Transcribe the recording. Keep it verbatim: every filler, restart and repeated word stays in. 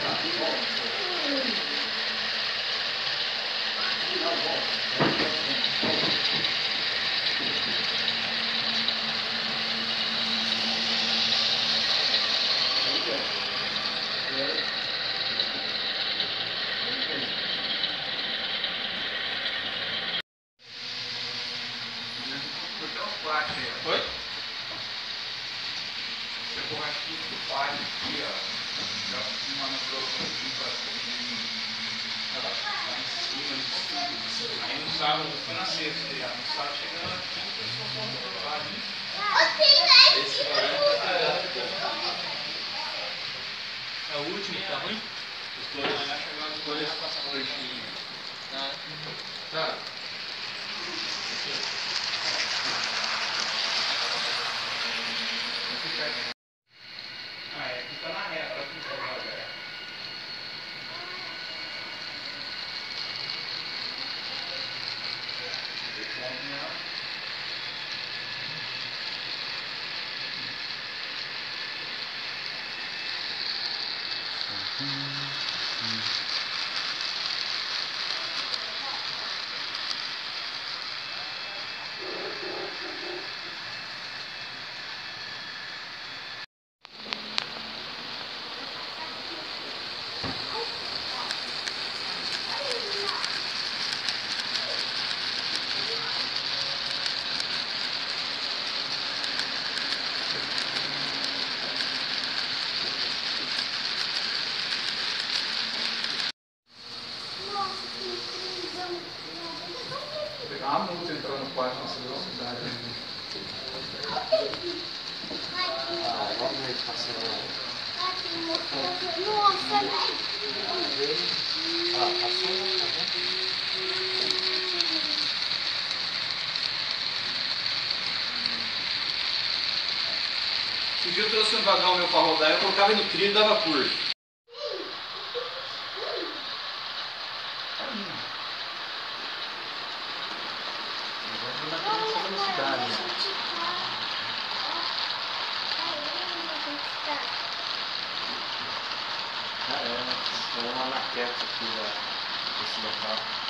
Oi? Você corre aqui do pai aqui, ó. Já uma microfone pra lá em cima, aí no sábado, foi na sexta, já. No sábado chegando aqui, o pessoal corre lá ali. Esse é o último, tá ruim? Os dois já chegaram os dois a passar por aqui. Tá. Tá. Ah, é, aqui tá na reta, aqui tá na reta. Pegar uma multa entrar no quarto nessa velocidade. Ah, realmente passou. Nossa, velho! Ah, passou, tá bom? Se um dia eu trouxe um vagão meu para rodar, eu colocava ele no trilho e dava curto. Ah, é, é uma maquete aqui desse local.